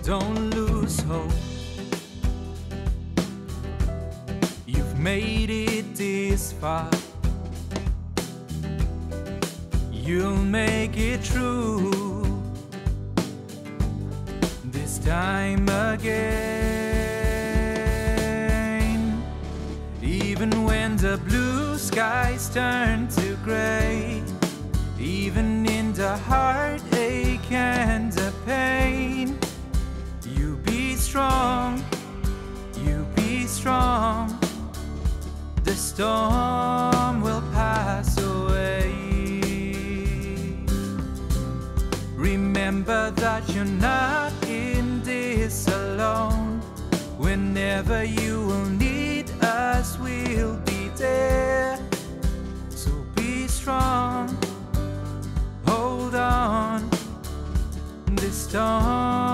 Don't lose hope. You've made it this far. You'll make it through this time again. Even when the blue skies turn to gray, even in the heartache and the pain, you be strong, you be strong. The storm will pass away. Remember that you're not in this alone. Whenever you will need us, we'll be there. So be strong, hold on. This storm